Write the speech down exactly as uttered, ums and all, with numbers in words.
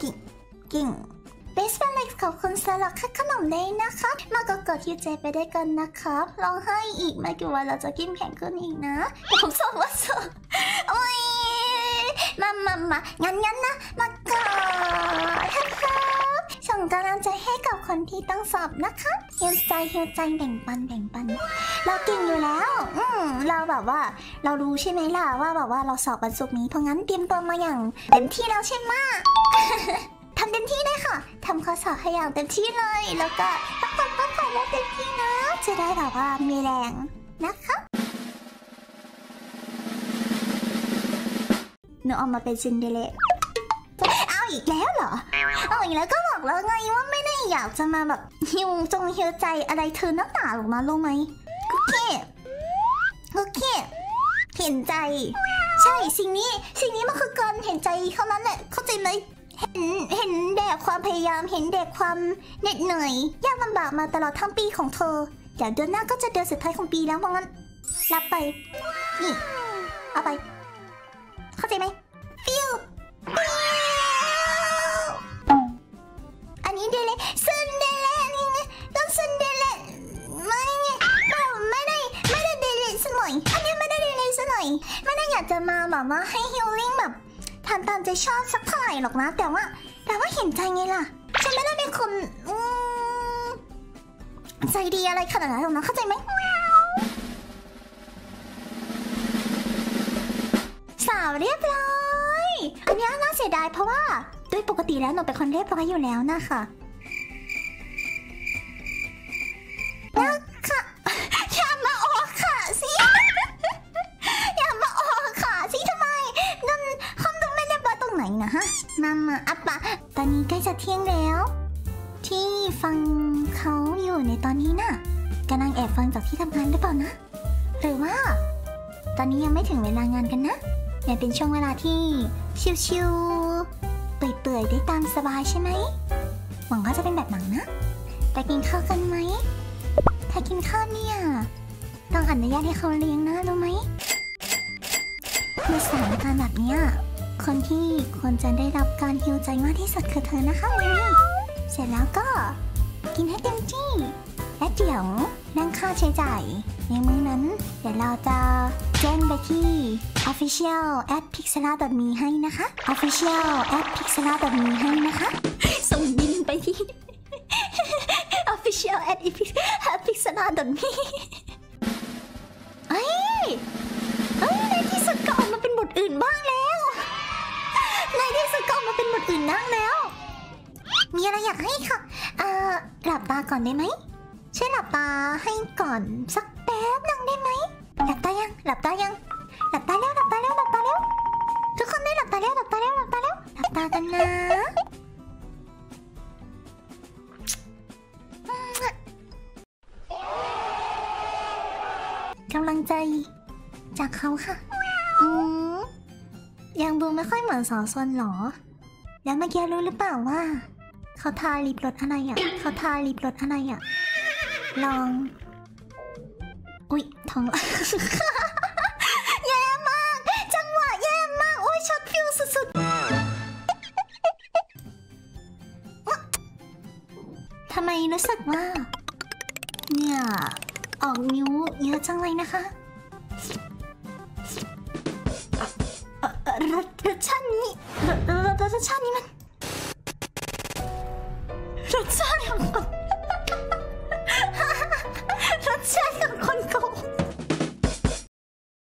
กิ่งกิ่งเบสเป็นเล็กขอบคุณสำหรับค่าขนมได้นะคะมากกดฮิวใจไปได้กันนะครับร้องไห้อีกไม่กี่วันเราจะกินแข็งขึ้นอีกนะผมสอบว่าสอบโอ้ยมามามางั้นงั้นนะมากอดครับส่งกำลังใจให้กับคนที่ต้องสอบนะคะฮิวใจฮิวใจแบ่งปันแบ่งปันเราเก่งอยู่แล้วอืมเราแบบว่าเรารู้ใช่ไหมล่ะว่าแบบว่าเราสอบวันศุกร์นี้เพราะงั้นเตรียมตัวมาอย่างเต็มที่แล้วใช่ไหมทำเต็มที่ได้ค่ะทำข้อสอบให้อย่างเต็มที่เลยแล้วก็พักผ่อนพักผ่อนแล้วเต็มที่นะจะได้แบบว่ามีแรงนะคะหนูออกมาเป็นซินเดอเรลล่าเอาอีกแล้วเหรอเอาอีกแล้วก็บอกแล้วไงว่าไม่ได้อยากจะมาแบบฮิวจงฮิวใจอะไรเธอนักหนาหรอกมารู้ไหมโอเคโอเคเห็นใจใช่สิ่งนี้สิ่งนี้มันคือการเห็นใจเท่านั้นแหละเข้าใจไหมเห็นเห็นแดกความพยายามเห็นแดกความเหน็ดเหนื่อยยากลำบากมาตลอดทั้งปีของเธอเดี๋ยวเดือนหน้าก็จะเดือนสุดท้ายของปีแล้วเพราะงั้นรับไปนี่เอาไปเข้าใจไหมฟิวอันนี้เดเล่ซึนเดเล่นี่ไงต้องซึนเดเล่ไม่ไงไม่ได้ไม่ได้เดเล่สมัยอันนี้ไม่ได้เดเล่สมัยไม่ได้อยากจะมาแบบว่าให้ฮิลลิ่งแบบทำตามใจชอบสักเท่าไหร่หรอกนะแต่ว่าแต่ว่าเห็นใจไงล่ะฉันไม่ได้เป็นคนใจดีอะไรขนาดนั้นหรอกนะเข้าใจไหมสาวเรียบร้อยอันนี้น่าเสียดายเพราะว่าโดยปกติแล้วหนูเป็นคนเรียบร้อยอยู่แล้วนะคะนะคะอย่ามาออกค่ะสิอย่ามาออกค่ะสิทำไมนั่นคำดูไม่เรียบร้อยตรงไหนนะฮะมามาอัปปะตอนนี้ใกล้จะเที่ยงแล้วที่ฟังเขาอยู่ในตอนนี้น่ะกำลังแอบฟังจากที่ทำงานหรือเปล่านะหรือว่าตอนนี้ยังไม่ถึงเวลางานกันนะยังเป็นช่วงเวลาที่ชิวๆเปื่อยๆได้ตามสบายใช่ไหมหวังว่าจะเป็นแบบหนังนะไปกินข้าวกันไหมถ้ากินข้าวเนี่ยต้องอนุญาตให้เขาเลี้ยงนะรู้ไหมในสถานการณ์แบบนี้คนที่ควรจะได้รับการฮิวใจมากที่สุดคือเธอนะคะวินนี่เสร็จแล้วก็กินให้เต็มที่และเดี๋ยวนั่งค่าใช้จ่ายในมื้อนั้นเดี๋ยวเราจะแจ้งไปที่ official at pixela dot me ให้นะคะ official at pixela dot me ให้นะคะส่งบินไปที่ official at pixela dot me เอ้ยเอ้ยในที่สุดก็ออกมาเป็นบทอื่นบ้างแล้วในที่สุดก็ออกมาเป็นบทอื่นบ้างแล้วมีอะไรอยากให้ค่ะเอ่อหลับตาก่อนได้ไหมช่วยหลับตาให้ก่อนสักแป๊บนึงได้ไหมหลับตายังหลับตายังหลับตาแล้วหลับตาแล้วหลับตาแล้วทุกคนได้หลับตาแล้วหลับตาแล้วหลับตาแล้วหลับตากันนะกำลังใจจากเขาค่ะอืมยังดูไม่ค่อยเหมือนสาวซนหรอแล้วเมื่อกี้รู้หรือเปล่าว่าเขาทาลิปรสอะไรอ่ะเขาทาลิปรสอะไรอ่ะลองอุ๊ยท้องแย่มากจังหวะแย่มากโอ้ยช็อตฟิวสุดๆทำไมรู้สึกว่าเนี่ยออกนิ้วเยอะจังเลยนะคะรสรสชาตินี้รสรสชาตินี้มันรสชาติของ